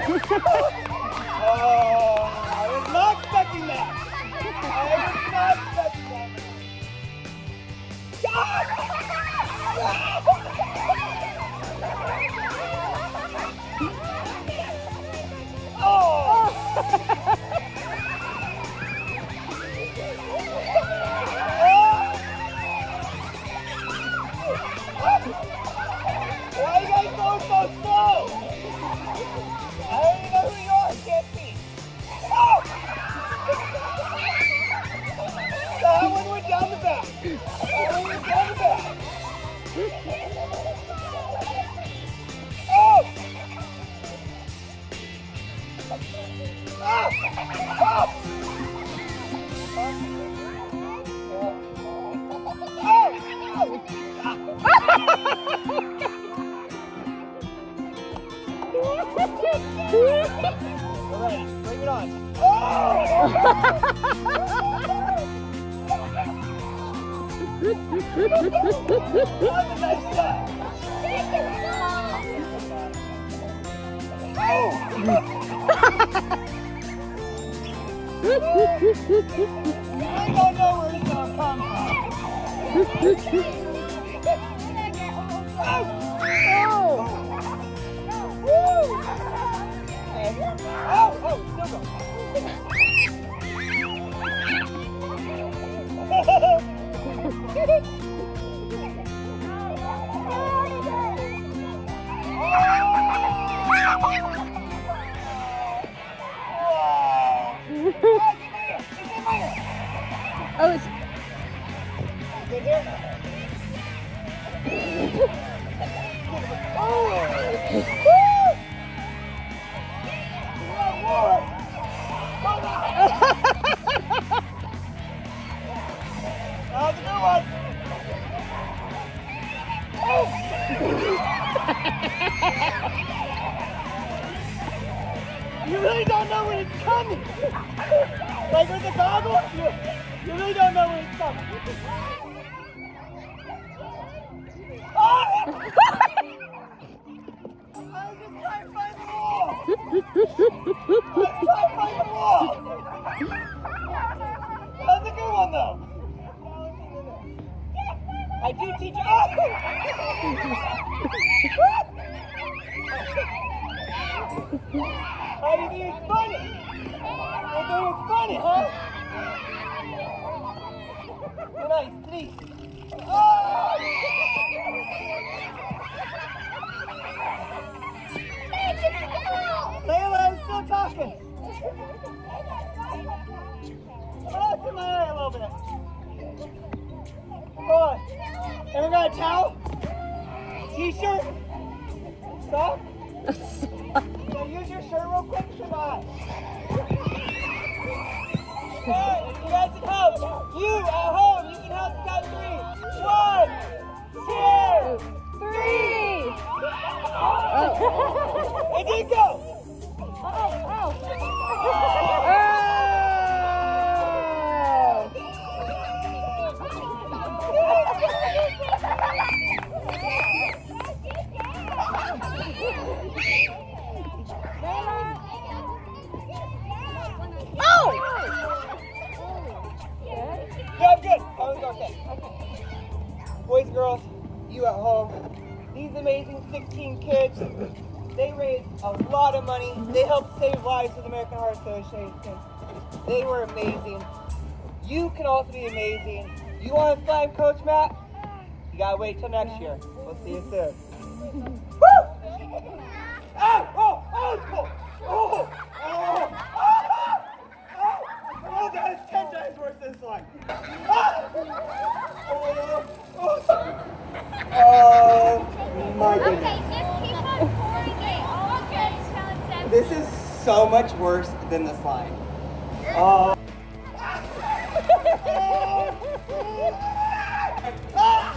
I was not expecting that. I was not expecting that. Why are you guys going so slow? I don't even know who you are, I can't see. Oh! That one went down the back. That one went down the back. Oh! Ah! Oh! Alright, bring it on. Oh! That's a nice shot. Oh! I don't know where he's gonna come from. Oh! Woo! Oh, still go. Oh, it's good here. Oh! That was a good one. Oh! You really don't know when it's coming. Like with the goggles, you really don't know when it's coming. Oh! I was just trying to find the wall. That was a good one though. I do teach. Oh! How do you think it's funny? You think it's funny, huh? Good night, please. Oh! Layla, I'm still talking. Oh, it's in my eye a little bit. Hold on. And we got a towel, t-shirt, sock. Now use your shirt real quick to buy. Alright, you guys can help. You at home, you can help count 3. 1, 2, 3. It did go. Yeah, I'm good. I was okay. Boys and girls, you at home, these amazing 16 kids, they raised a lot of money. They helped save lives with American Heart Association. They were amazing. You can also be amazing. You want to slime Coach Matt? You gotta wait till next year. We'll see you soon. Woo! Oh, oh, oh, it's cool. Oh, oh, oh, that is 10 times worse than slime. Oh my goodness. Okay, just keep on pouring it. Okay, this is so much worse than the slime. Oh.